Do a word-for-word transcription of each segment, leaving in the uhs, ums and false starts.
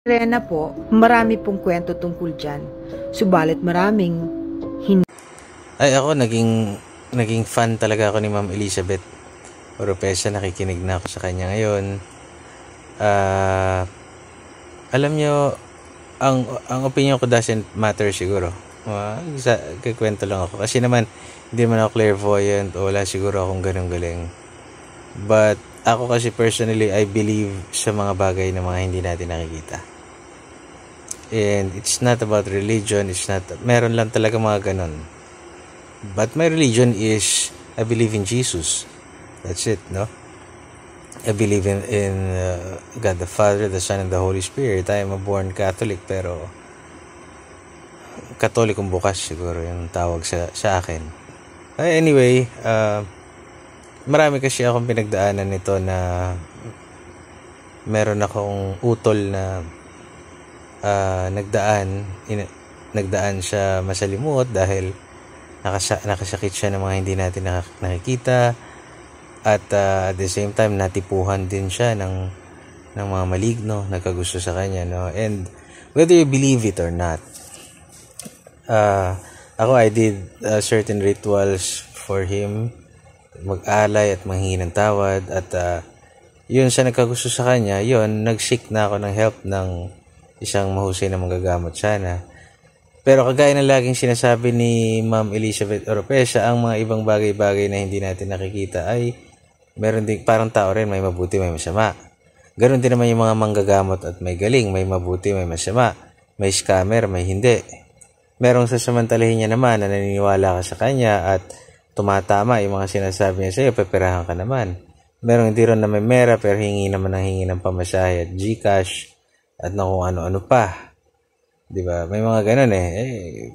Rena po, marami pong kwento tungkol dyan. Subalit maraming hindi. Ay ako, naging, naging fan talaga ako ni Ma'am Elizabeth Oropesa. Nakikinig na ako sa kanya ngayon. Ah, alam nyo, ang, ang opinion ko doesn't matter siguro. Uh, isa, kikwento lang ako. Kasi naman, hindi man ako clairvoyant o wala siguro akong ganun galing. But, ako kasi personally, I believe sa mga bagay na mga hindi natin nakikita. And it's not about religion, it's not, meron lang talaga mga ganun. But my religion is, I believe in Jesus. That's it, no? I believe in, in uh, God the Father, the Son, and the Holy Spirit. I am a born Catholic, pero Katolikong bukas siguro yung tawag sa, sa akin. Uh, anyway, uh, marami kasi akong pinagdaanan nito na meron akong utol na uh, nagdaan, in, nagdaan siya masalimuot dahil nakasa, nakasakit siya ng mga hindi natin nakikita. At uh, at the same time, natipuhan din siya ng, ng mga maligno, nagkagusto sa kanya. No? And whether you believe it or not, uh, ako, I did uh, certain rituals for him, mag-alay at manghingi ng tawad. At uh, yun sa nagkagusto sa kanya, yun, nag-seek na ako ng help ng isang mahusay na manggagamot sana. Pero kagaya ng laging sinasabi ni Ma'am Elizabeth Oropesa, ang mga ibang bagay-bagay na hindi natin nakikita ay meron din, parang tao rin, may mabuti, may masama. Ganon din naman yung mga manggagamot at may galing, may mabuti, may masama. May scammer, may hindi. Merong sasamantalahin niya naman na naniniwala ka sa kanya at tumatama yung mga sinasabi niya sa'yo, peperahan ka naman. Merong hindi rin na may mera pero hingi naman ng hingi ng pamasahe at Gcash at na kung ano-ano pa. Diba? May mga ganon eh. eh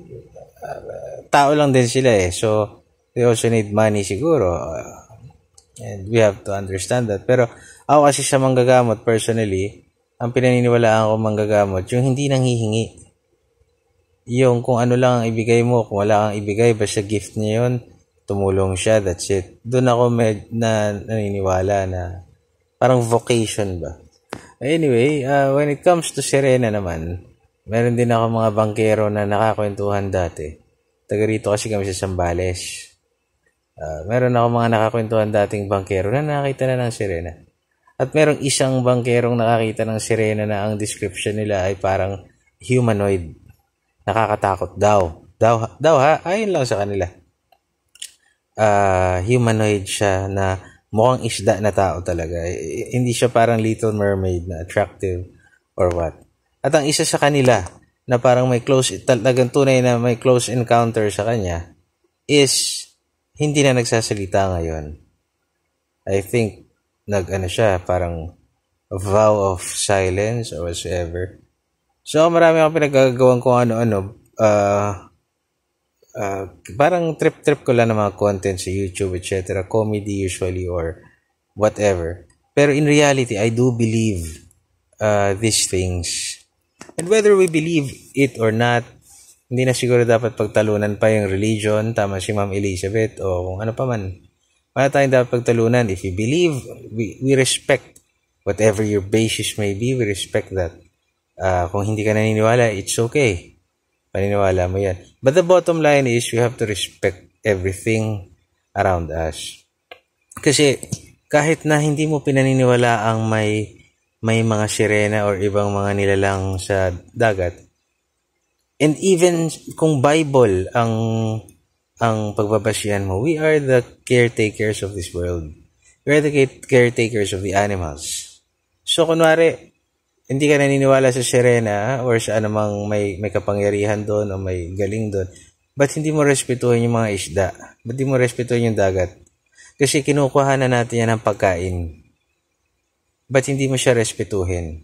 uh, tao lang din sila eh. So, they also need money siguro. Uh, and we have to understand that. Pero ako kasi sa manggagamot personally, ang pinaniniwalaan ko manggagamot, yung hindi nanghihingi. Yung kung ano lang ang ibigay mo, kung wala kang ibigay, basta gift niya yun, tumulong siya, that's it. Doon ako med na naniniwala na parang vocation ba. Anyway, uh, when it comes to Serena naman, meron din ako mga bangkero na nakakwentuhan dati. Taga rito kasi kami sa Zambales. Uh, meron ako mga nakakwentuhan dating bangkero na nakakita na ng sirena. At merong isang bangkerong nakakita ng sirena na ang description nila ay parang humanoid. Nakakatakot daw. Daw, daw ha? Ayun lang sa kanila. Uh, humanoid siya na mukhang isda na tao talaga. I- hindi siya parang Little Mermaid na attractive or what. At ang isa sa kanila na parang may close, talagang tunay na may close encounter sa kanya is hindi na nagsasalita ngayon. I think, nag-ano siya, parang a vow of silence or whatsoever. So, marami akong pinagagawang kung ano-ano. Uh, uh, parang trip-trip ko lang ng mga content sa YouTube, et cetera. Comedy usually or whatever. Pero in reality, I do believe uh, these things. And whether we believe it or not, hindi na siguro dapat pagtalunan pa yung religion, tama si Ma'am Elizabeth, o kung ano pa man. Wala tayong dapat pagtalunan. If you believe, we, we respect whatever your basis may be, we respect that. Uh, kung hindi ka naniniwala, it's okay. Paniniwala mo yan. But the bottom line is, we have to respect everything around us. Kasi, kahit na hindi mo pinaniniwala ang may, may mga sirena or ibang mga nilalang sa dagat, and even kung Bible ang ang pagbabasihan mo, we are the caretakers of this world. We are the caretakers of the animals. So, kunwari, hindi ka naniniwala sa sirena or sa anumang may, may kapangyarihan doon o may galing doon, ba't hindi mo respetuhin yung mga isda? Ba't hindi mo respetuhin yung dagat? Kasi kinukuha na natin yan ng pagkain. Ba't hindi mo siya respetuhin?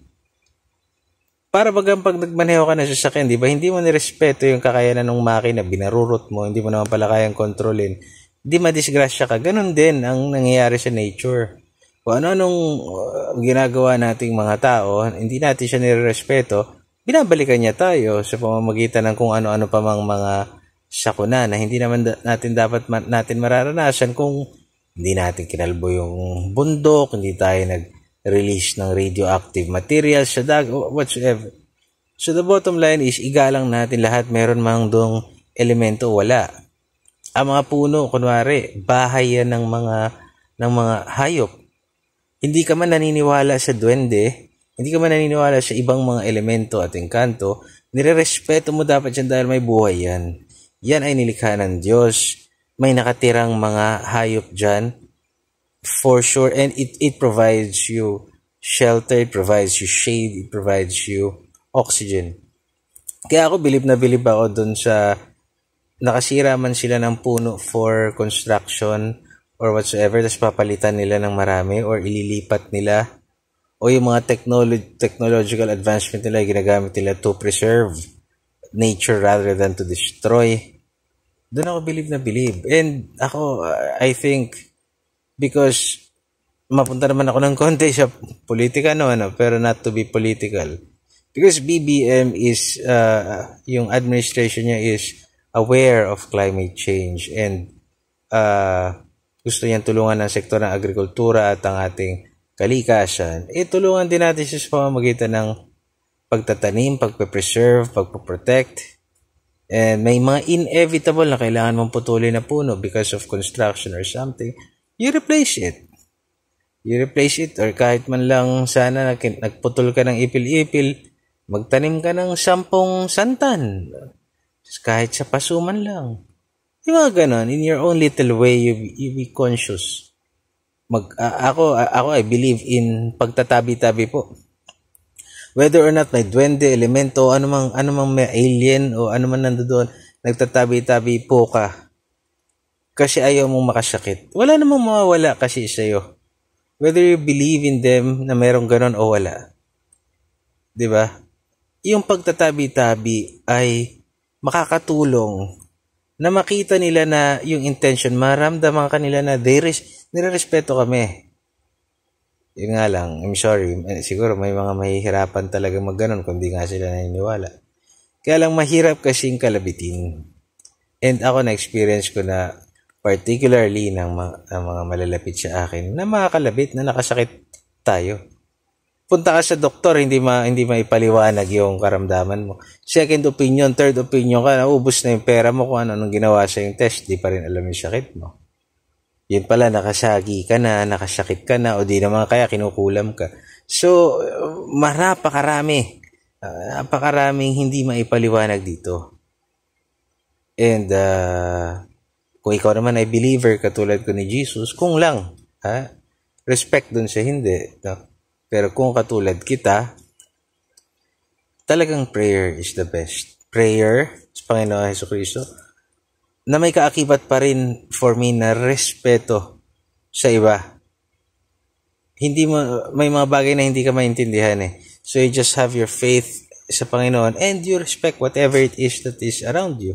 Para bagang pag nagmaneho ka na sa sasakyan, di ba, hindi mo nirespeto yung kakayanan ng makina, binarurot mo, hindi mo naman pala kayang kontrolin, di madisgrasya ka. Ganon din ang nangyayari sa nature. Kung ano-anong uh, ginagawa nating mga tao, hindi natin siya nirespeto, binabalikan niya tayo sa pamamagitan ng kung ano-ano pa mang mga sakuna na hindi naman da- natin dapat ma- natin mararanasan kung hindi natin kinalbo yung bundok, hindi tayo nag release ng radioactive materials sa dagat, whatsoever. So the bottom line is, igalang natin lahat, meron mang dong elemento, wala. Ang mga puno, kunwari, bahay yan ng mga, ng mga hayop. Hindi ka man naniniwala sa duwende, hindi ka man naniniwala sa ibang mga elemento at engkanto, nire-respeto mo dapat yan dahil may buhay yan. Yan ay nilikha ng Diyos. May nakatirang mga hayop dyan, for sure, and it, it provides you shelter, it provides you shade, it provides you oxygen. Kaya ako, bilib na bilib ako dun sa nakasira man sila ng puno for construction or whatsoever, tapos papalitan nila ng marami or ililipat nila, o yung mga technolo- technological advancement nila, ginagamit nila to preserve nature rather than to destroy. Doon ako bilib na bilib. And ako, I think, because mapunta naman ako ng konti sa politika, no, ano, pero not to be political. Because B B M is, uh, yung administration niya is aware of climate change and uh, gusto niyang tulungan ng sektor ng agrikultura at ang ating kalikasan. Eh, tulungan din natin siya sa pamamagitan ng pagtatanim, pagpe-preserve, pagpe-protect. And may mga inevitable na kailangan mong putulin na puno because of construction or something. You replace it. You replace it, or kahit man lang sana nagputol ka ng ipil-ipil, magtanim ka ng sampung santan. Kahit sa pasuman lang. Yung mga ganon, in your own little way, you, you be conscious. Mag, uh, ako, uh, ako, I believe in pagtatabi-tabi po. Whether or not may duwende, elemento, anumang, anumang may alien, o anuman nandoon, nagtatabi-tabi po ka. Kasi ayaw mong makasakit. Wala namang mawawala kasi sa'yo. Whether you believe in them na merong ganon o wala. Diba? Yung pagtatabi-tabi ay makakatulong na makita nila na yung intention, maramdaman kanila na they res- nire-respeto kami. Yun nga lang, I'm sorry, siguro may mga mahihirapan talaga mag-ganon kung di nga sila naniniwala. Kaya lang mahirap kasing kalabitin. And ako na-experience ko na particularly ng mga, ng mga malalapit sa akin na mga kalabit na nakasakit tayo. Punta ka sa doktor, hindi ma hindi maipaliwanag yung karamdaman mo. Second opinion, third opinion ka, naubos na yung pera mo kung ano nung ginawa sa yung test, di pa rin alam yung sakit mo. Yun pala, nakasagi ka na, nakasakit ka na, o di naman kaya kinukulam ka. So, marapakarami. Uh, napakaraming hindi maipaliwanag dito. And, uh, kung ikaw naman ay believer, katulad ko ni Jesus, kung lang, ha? Respect dun sa hindi. No? Pero kung katulad kita, talagang prayer is the best. Prayer sa Panginoon Jesucristo, na may kaakibat pa rin for me na respeto sa iba. Hindi mo, may mga bagay na hindi ka maintindihan eh. So you just have your faith sa Panginoon and you respect whatever it is that is around you.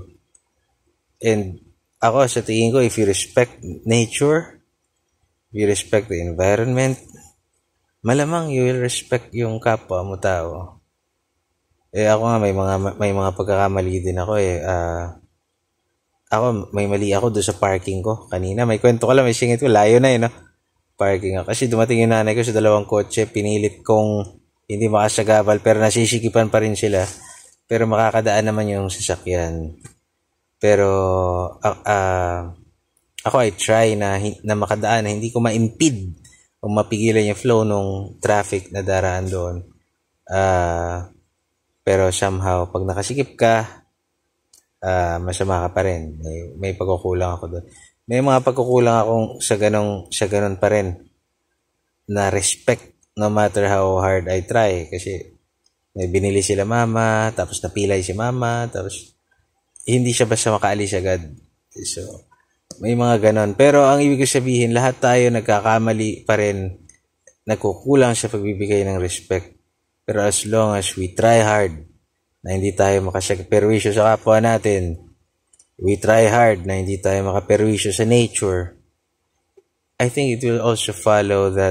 And ako, sa tingin ko, if you respect nature, if you respect the environment, malamang you will respect yung kapwa mo tao. Eh ako nga, may mga, may mga pagkakamali din ako eh. Ah... Uh, Ako, may mali ako doon sa parking ko. Kanina, may kwento ko lang, may singit ko. Layo na yun, no? Parking ako. Kasi dumating yung nanay ko sa dalawang kotse. Pinilit kong hindi makasagabal, pero nasisikipan pa rin sila. Pero makakadaan naman yung sasakyan. Pero, uh, uh, ako, I try na, na makadaan, na hindi ko ma-impede o mapigilan yung flow ng traffic na daraan doon. Uh, pero somehow, pag nakasikip ka, Uh, masama ka pa rin. May, may pagkukulang ako doon. May mga pagkukulang akong sa ganong, sa ganon pa rin na respect no matter how hard I try. Kasi may binili sila mama, tapos napilay si mama, tapos hindi siya basta makaalis agad. So, may mga ganon. Pero ang ibig sabihin, lahat tayo nagkakamali pa rin, nagkukulang sa pagbibigay ng respect. Pero as long as we try hard, na hindi tayo makasakperwisyo sa kapwa natin, we try hard na hindi tayo makaperwisyo sa nature, I think it will also follow that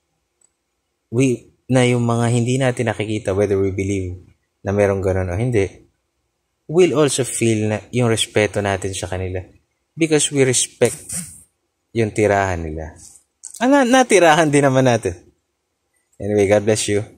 we, na yung mga hindi natin nakikita, whether we believe na merong ganun o hindi, will also feel na yung respeto natin sa kanila because we respect yung tirahan nila. Ah, natirahan din naman natin. Anyway, God bless you.